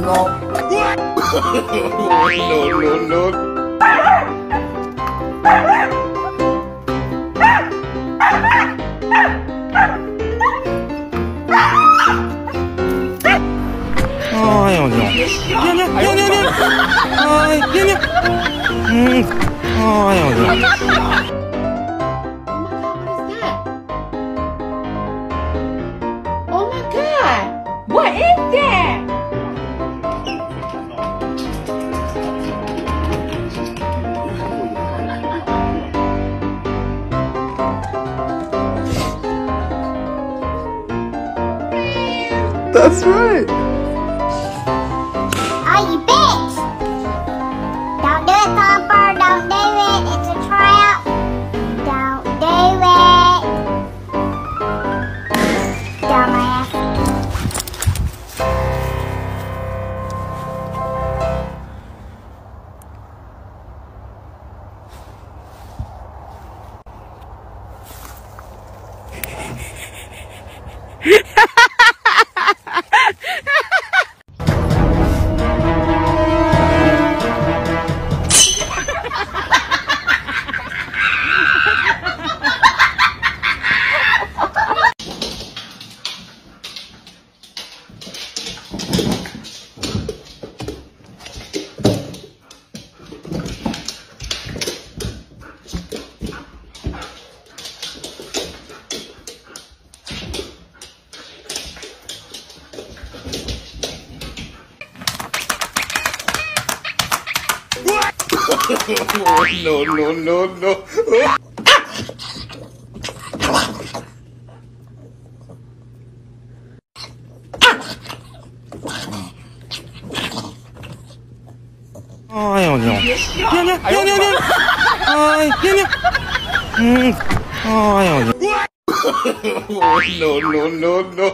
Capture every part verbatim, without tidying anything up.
What? No, no, no. Ôi, ôi, ôi. Nha, nha, nha, nha, nha. Ôi, nha, nha. Ừ. Ôi, ôi, ôi. Oh my god! What is that? That's right. Oh, you bitch! Don't do it, Thumper. Don't do it. It's a trap. Don't do it. Dumbass. No, no, no, no. Ôi, ôi, ôi. Nha, nha, nha, nha, nha. Ôi, nha, nha. Ừ. Ôi, ôi, ôi. No, no, no, no.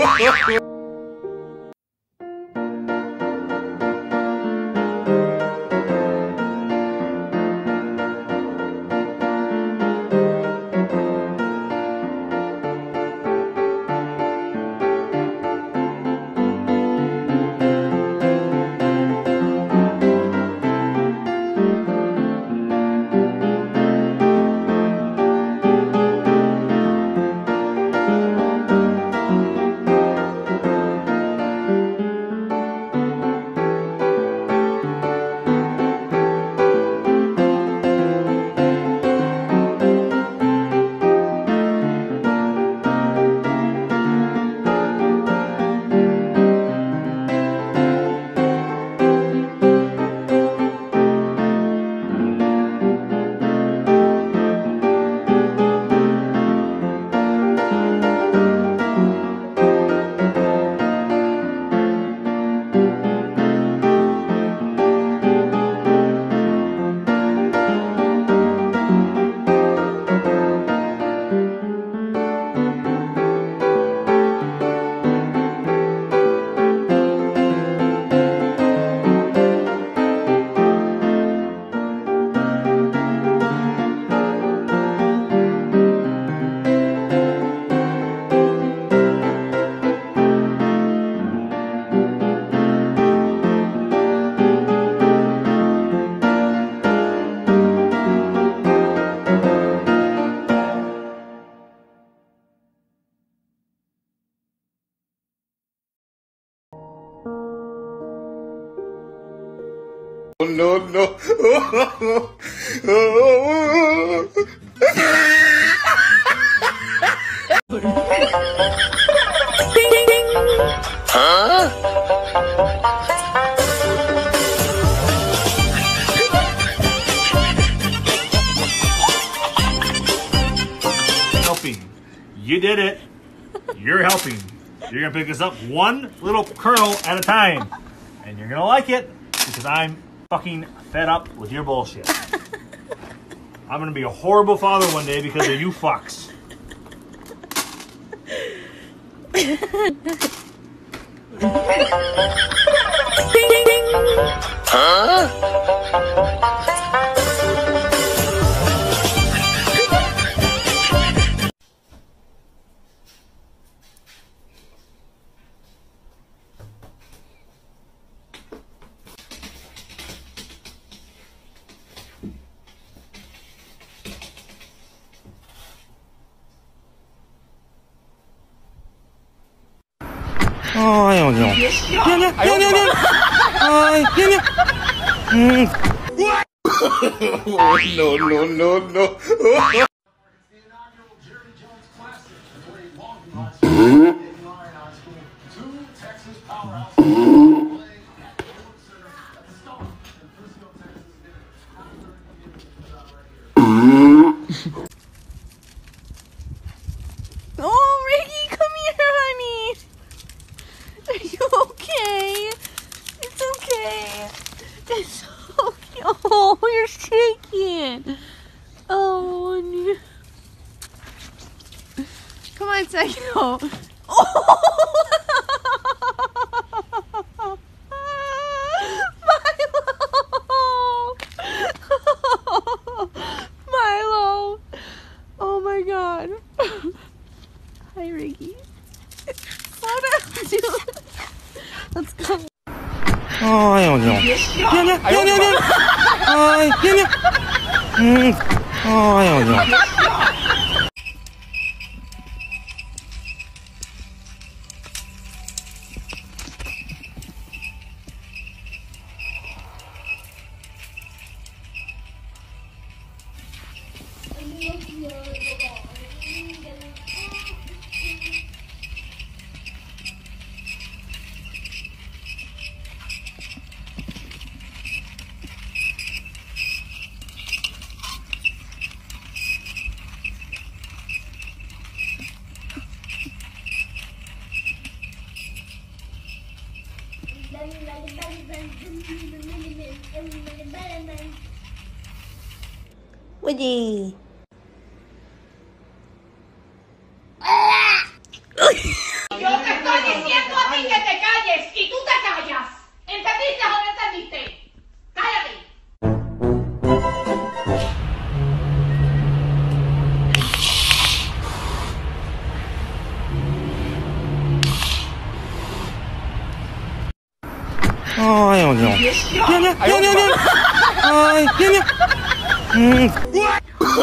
No, no. Huh? Helping. You did it. You're helping. You're gonna pick this up one little kernel at a time. And you're gonna like it because I'm fucking fed up with your bullshit. I'm gonna be a horrible father one day because of you fucks. Huh? 哎呦我娘！娘娘娘娘娘！哎娘娘！嗯。 Oh, no, no, no, no. Oh, Ricky, come here, honey. Are you okay? It's okay. It's okay. Oh, you're shaking. Oh, no. Come on, Psycho. Oh! Milo! Milo! Oh my God. Hi, Ricky. Slow down, dude. Let's go. 哎呦我娘！娘娘娘娘娘！哎娘娘！嗯。哎呦我娘！ Woody. Yo te estoy diciendo a ti que te calles y tú te callas. ¿Entendiste o no entendiste? Cállate. 哎呦我娘！娘娘娘娘娘！哎娘娘！嗯。